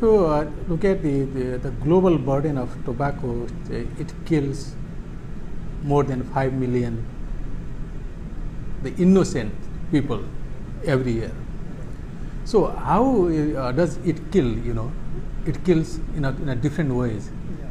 you look at the global burden of tobacco, it kills more than 5 million the innocent people every year. So how does it kill? You know, it kills in a different ways.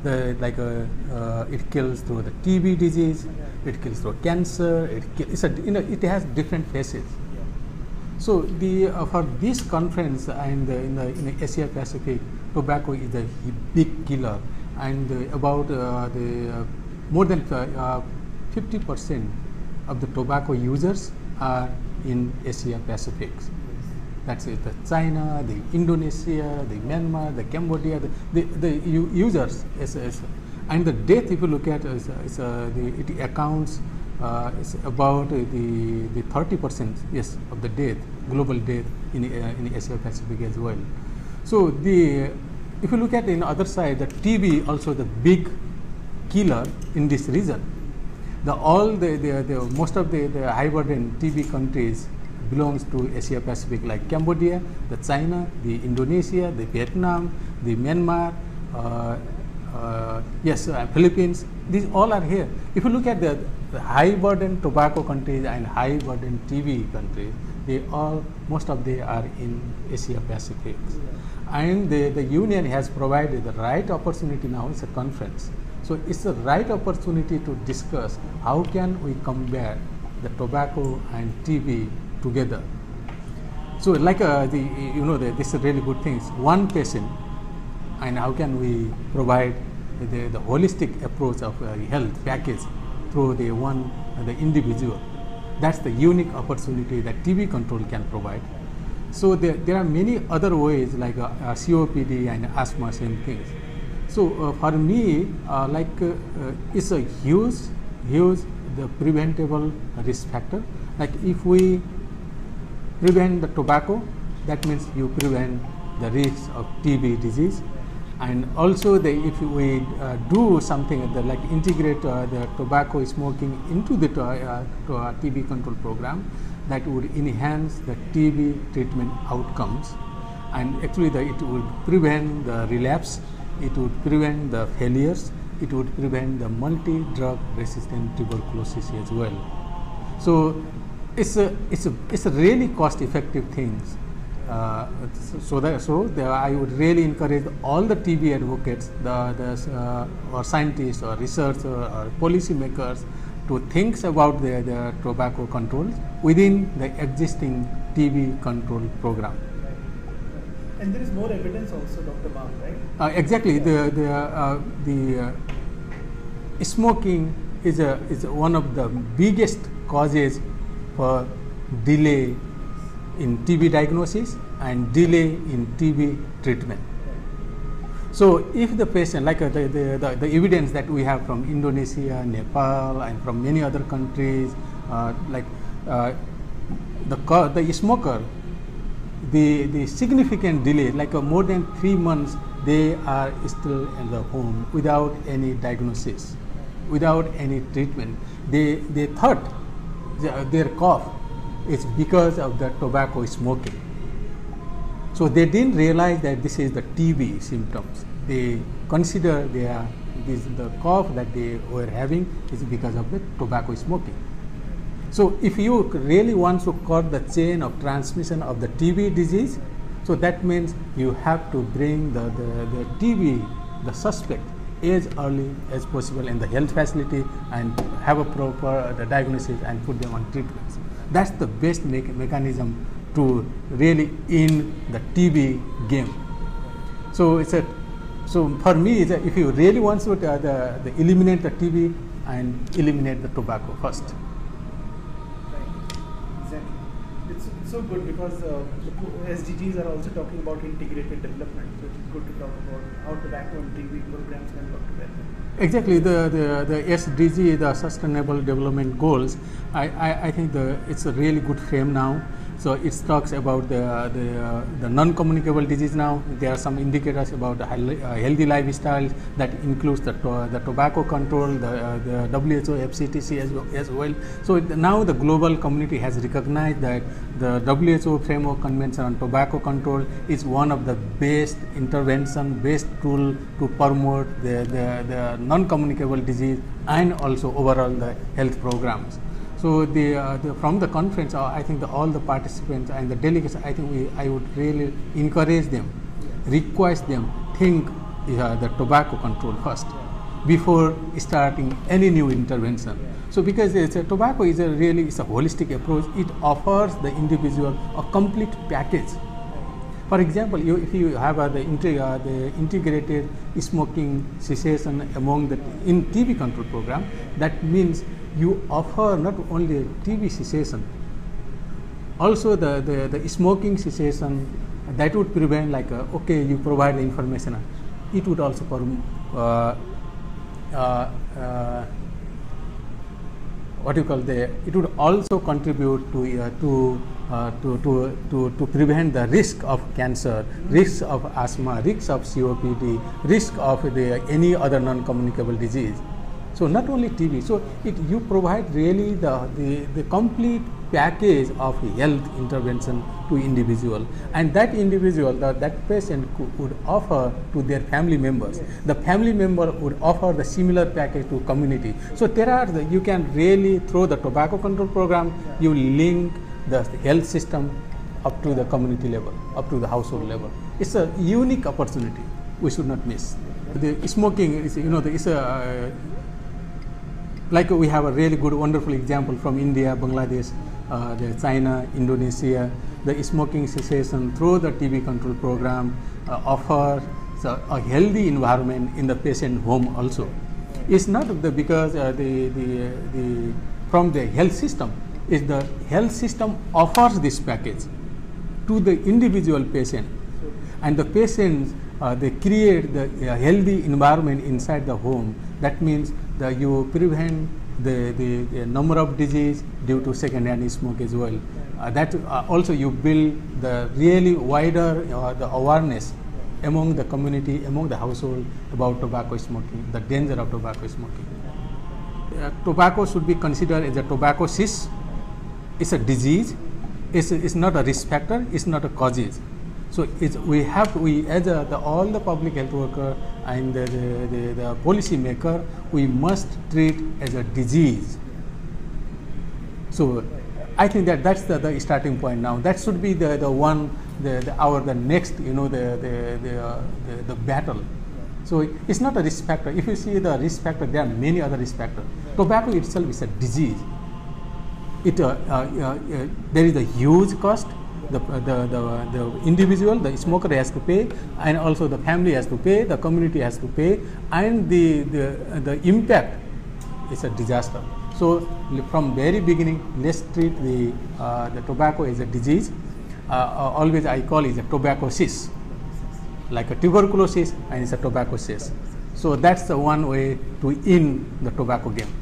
It kills through the TB disease. It kills through cancer. It has different phases. So for this conference and in the Asia Pacific, tobacco is a big killer, and about more than 50% of the tobacco users are in Asia Pacific. That's it. The China, the Indonesia, the Myanmar, the Cambodia, the users. And the death, if you look at, it accounts is about the 30%, yes, of the death, global death in Asia Pacific as well. So if you look at the other side, the TB also the big killer in this region. Most of the high burden TB countries belongs to Asia Pacific, like Cambodia, the China, the Indonesia, the Vietnam, the Myanmar, Philippines. These all are here. If you look at the high burden tobacco countries and high burden TB countries, most of them are in Asia Pacific. And the union has provided the right opportunity now. It's a conference. So it's the right opportunity to discuss how can we combat the tobacco and TB together. So like this is really good things. One patient, and how can we provide the holistic approach of health package through the individual. That's the unique opportunity that TB control can provide. So there are many other ways like COPD and asthma, same things. So for me, it's a huge the preventable risk factor. Like if we prevent the tobacco, that means you prevent the risk of TB disease. And also if we do something like integrate the tobacco smoking into the TB control program, that would enhance the TB treatment outcomes, and actually it would prevent the relapse, it would prevent the failures, it would prevent the multi-drug resistant tuberculosis as well. So it's a really cost-effective thing. I would really encourage all the TB advocates, or scientists, or researchers, or policy makers to think about the tobacco controls within the existing TB control program. And there is more evidence also, Dr. Bam, right? Exactly. The smoking is one of the biggest causes for delay in TB diagnosis and delay in TB treatment. So if the patient, like the evidence that we have from Indonesia, Nepal, and from many other countries, the smoker, the significant delay, like more than 3 months, they are still in the home without any diagnosis, without any treatment. They thought their cough is because of the tobacco smoking. So they didn't realize that this is the TB symptoms. They consider the cough that they were having is because of the tobacco smoking. So if you really want to cut the chain of transmission of the TB disease, so that means you have to bring the TB, the suspect, as early as possible in the health facility and have a proper diagnosis and put them on treatments. That's the best mechanism to really end the TB game. So for me, if you really want to eliminate the TB and eliminate the tobacco first. Right, exactly. It's so good because the SDGs are also talking about integrated development. So it's good to talk about how tobacco and TB programs can work together. Exactly, the SDG, the Sustainable Development Goals, I think it's a really good frame now. So it talks about the non-communicable disease now. There are some indicators about the healthy lifestyles that includes the tobacco control, the WHO, FCTC as well. So now the global community has recognized that the WHO Framework Convention on Tobacco Control is one of the best intervention, best tool to promote the non-communicable disease and also overall the health programs. So from the conference, I think all the participants and the delegates, I think I would really encourage them, request them, think the tobacco control first before starting any new intervention. So because tobacco is it's a holistic approach, it offers the individual a complete package. For example, if you have the integrated smoking cessation in TB control program, that means you offer not only TB cessation, also the smoking cessation that would prevent, like okay, you provide the information, it would also it would also contribute to prevent the risk of cancer, risk of asthma, risk of COPD, risk of any other non-communicable disease. So not only TB, so you provide really the complete package of health intervention to individual, and that individual, that patient would offer to their family members. The family member would offer the similar package to community. So you can really, through the tobacco control program, you link the health system up to the community level, up to the household level. It's a unique opportunity we should not miss. The smoking is, it's a like we have a really good, wonderful example from India, Bangladesh, China, Indonesia. The smoking cessation through the TB control program offers a healthy environment in the patient home also. It's not because from the health system, is the health system offers this package to the individual patient, and the patients they create the healthy environment inside the home. That means that you prevent the number of disease due to second-hand smoke as well. That also you build the really wider the awareness among the community, among the household about tobacco smoking, the danger of tobacco smoking. Tobacco should be considered as a tobacco cyst. It's a disease. It's not a risk factor. It's not a causes. So we as all the public health worker and the policy maker, we must treat as a disease. So I think that's the starting point now. That should be the next the battle. So it's not a risk factor. If you see the risk factor, there are many other risk factors. Tobacco itself is a disease. There is a huge cost. The individual, the smoker has to pay, and also the family has to pay, the community has to pay, and the impact is a disaster. So from very beginning, let's treat the tobacco as a disease. Always I call it a tobacco cyst, like a tuberculosis, and it's a tobacco cyst. So that's the one way to end the tobacco game.